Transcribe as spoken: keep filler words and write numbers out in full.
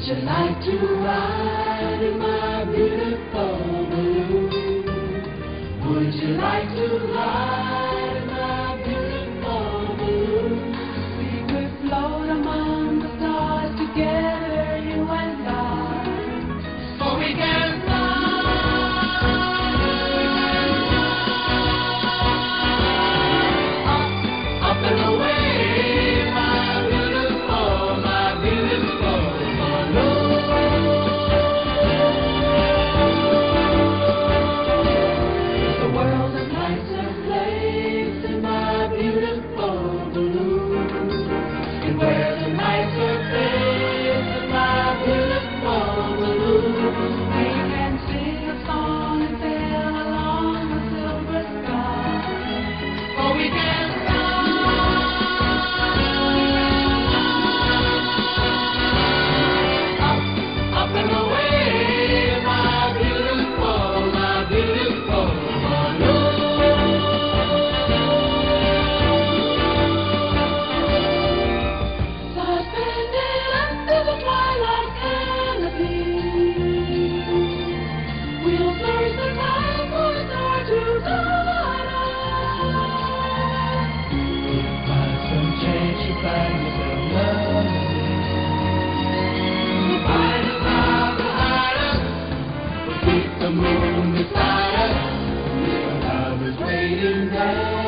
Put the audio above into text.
you like to ride in my beautiful balloon? Would you like to ride in my beautiful balloon? We could float among the stars together, you and I. For we can fly up, up and away. The moon beside us, your love is waiting there.